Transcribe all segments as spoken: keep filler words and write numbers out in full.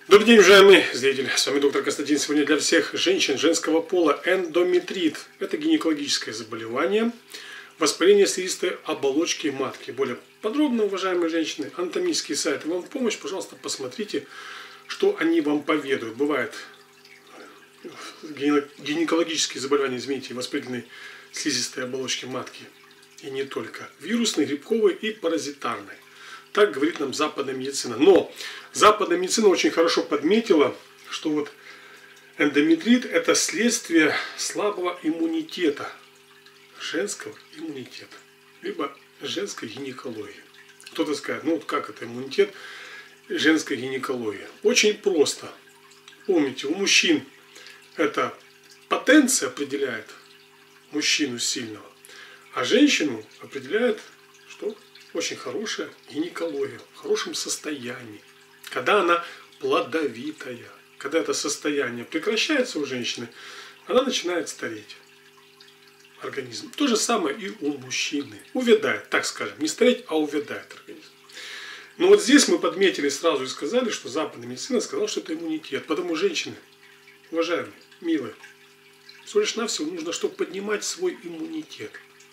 Добрый день, уважаемые зрители. С вами доктор Константин. Сегодня для всех женщин женского пола эндометрит. Это гинекологическое заболевание, воспаление слизистой оболочки матки. Более подробно, уважаемые женщины, анатомические сайты вам в помощь. Пожалуйста, посмотрите, что они вам поведают. Бывает гинекологические заболевания, извините, воспалительной слизистой оболочки матки. И не только. Вирусные, грибковые и паразитарные. Так говорит нам западная медицина. Но западная медицина очень хорошо подметила, что вот эндометрит – это следствие слабого иммунитета, женского иммунитета, либо женской гинекологии. Кто-то скажет, ну вот как это иммунитет, женская гинекология? Очень просто. Помните, у мужчин это потенция определяет мужчину сильного, а женщину определяет, что очень хорошая гинекология, в хорошем состоянии. Когда она плодовитая, когда это состояние прекращается у женщины, она начинает стареть. Организм. То же самое и у мужчины. Увядает, так скажем. Не стареть, а увядает организм. Но вот здесь мы подметили сразу и сказали, что западная медицина сказала, что это иммунитет. Потому женщины, уважаемые, милые, всего лишь навсего нужно, чтобы поднимать свой иммунитет.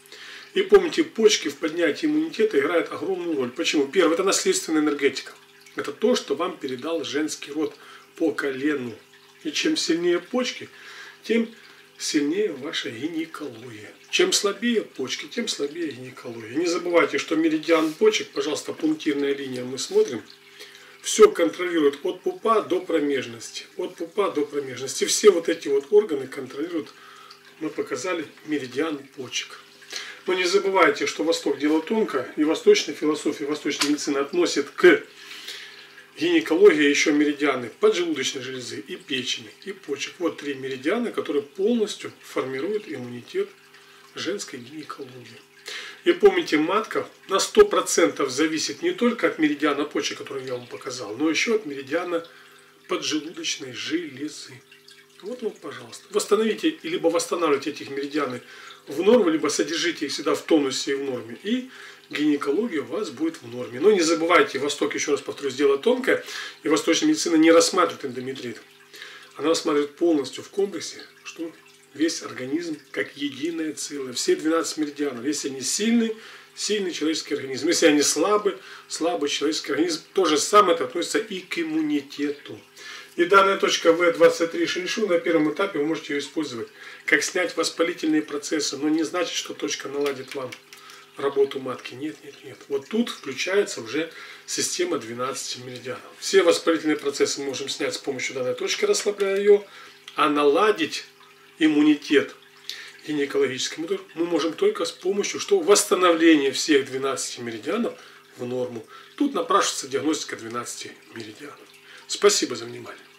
И помните, почки в поднятии иммунитета играют огромную роль. Почему? Первое, это наследственная энергетика. Это то, что вам передал женский род по колену. И чем сильнее почки, тем сильнее ваша гинекология. Чем слабее почки, тем слабее гинекология. И не забывайте, что меридиан почек, пожалуйста, пунктирная линия мы смотрим, все контролирует от пупа до промежности. От пупа до промежности. Все вот эти вот органы контролируют, мы показали, меридиан почек. Но не забывайте, что Восток дело тонко, и восточная философия, восточная медицина относит к гинекологии еще меридианы поджелудочной железы, и печени, и почек. Вот три меридиана, которые полностью формируют иммунитет женской гинекологии. И помните, матка на сто процентов зависит не только от меридиана почек, который я вам показал, но еще от меридиана поджелудочной железы. Вот вам, пожалуйста. Восстановите, либо восстанавливайте этих меридианы в норму, либо содержите их всегда в тонусе и в норме. И гинекология у вас будет в норме. Но не забывайте, Восток, еще раз повторюсь, дело тонкое. И восточная медицина не рассматривает эндометрит. Она рассматривает полностью в комплексе, что весь организм как единое целое. Все двенадцать меридианов. Если они сильны, сильный человеческий организм. Если они слабы, слабый человеческий организм. То же самое это относится и к иммунитету. И данная точка вэ двадцать три Шиншу на первом этапе вы можете ее использовать, как снять воспалительные процессы, но не значит, что точка наладит вам работу матки. Нет, нет, нет. Вот тут включается уже система двенадцати меридианов. Все воспалительные процессы мы можем снять с помощью данной точки, расслабляя ее, а наладить иммунитет гинекологический мы можем только с помощью что? Восстановления всех двенадцати меридианов в норму. Тут напрашивается диагностика двенадцати меридианов. Спасибо за внимание.